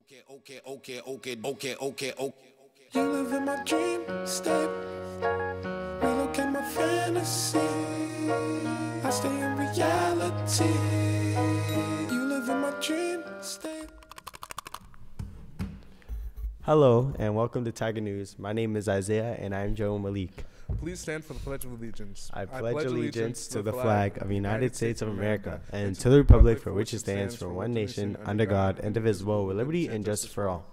Okay. You live in my dream state. Relocate my fantasy. I stay in reality. You live in my dream state. Hello and welcome to Tiger News. My name is Isaiah and I'm Joe Malik. Please stand for the Pledge of Allegiance. I pledge allegiance to the flag of the United States of America and to the republic for which it stands for one nation, under God, indivisible, with liberty and justice for all.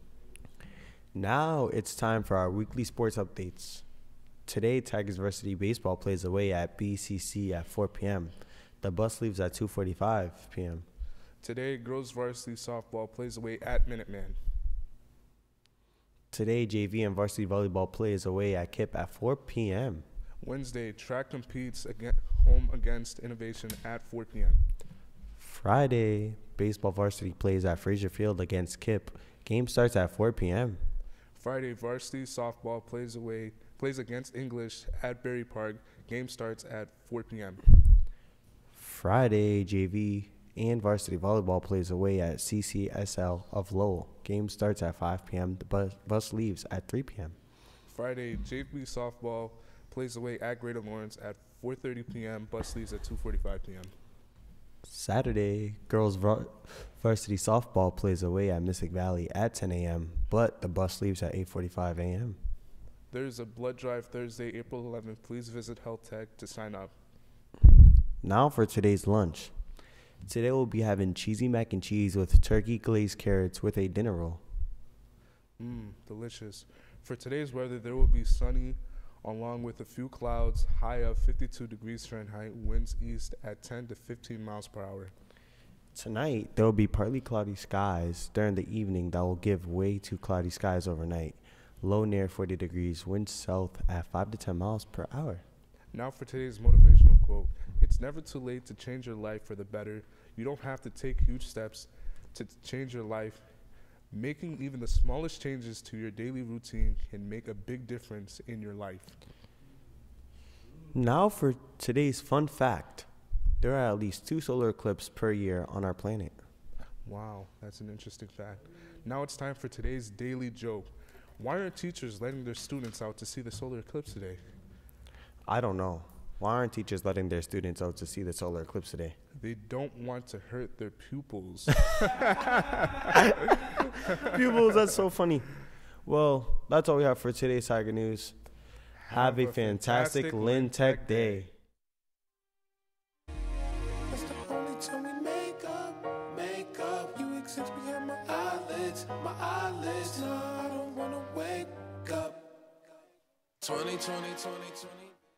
Now it's time for our weekly sports updates. Today, Tigers Varsity Baseball plays away at BCC at 4 p.m. The bus leaves at 2:45 p.m. Today, Girls Varsity Softball plays away at Minuteman. Today, JV and Varsity Volleyball plays away at KIPP at 4 p.m. Wednesday, track competes home against Innovation at 4 p.m. Friday, Baseball Varsity plays at Fraser Field against KIPP. Game starts at 4 p.m. Friday, Varsity Softball plays against English at Berry Park. Game starts at 4 p.m. Friday, JV and Varsity Volleyball plays away at CCSL of Lowell. Game starts at 5 p.m. The bus leaves at 3 p.m. Friday, JV Softball plays away at Greater Lawrence at 4:30 p.m. Bus leaves at 2:45 p.m. Saturday, Girls Varsity Softball plays away at Mystic Valley at 10 a.m., but the bus leaves at 8:45 a.m. There's a blood drive Thursday, April 11th. Please visit Health Tech to sign up. Now for today's lunch. Today we'll be having cheesy mac and cheese with turkey glazed carrots with a dinner roll. Delicious. For today's weather, there will be sunny along with a few clouds, high of 52 degrees Fahrenheit, winds east at 10 to 15 miles per hour. Tonight, there will be partly cloudy skies during the evening that will give way to cloudy skies overnight. Low near 40 degrees, winds south at 5 to 10 miles per hour. Now for today's motivational quote. It's never too late to change your life for the better. You don't have to take huge steps to change your life. Making even the smallest changes to your daily routine can make a big difference in your life. Now for today's fun fact. There are at least 2 solar eclipses per year on our planet. Wow, that's an interesting fact. Now it's time for today's daily joke. Why aren't teachers letting their students out to see the solar eclipse today? I don't know. Why aren't teachers letting their students out to see the solar eclipse today? They don't want to hurt their pupils. Pupils, that's so funny. Well, that's all we have for today's Tiger News. Have a fantastic Lynn Tech Day. That's the only time we make up. You exist behind my eyelids. No, I don't wanna wake up. 2020.